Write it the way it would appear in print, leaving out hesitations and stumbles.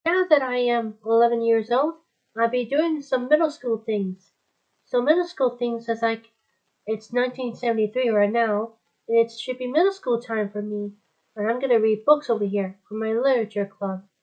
Now that I am 11 years old, I'll be doing some middle school things. So middle school things is like it's 1973 right now, and it should be middle school time for me. And I'm gonna read books over here for my literature club.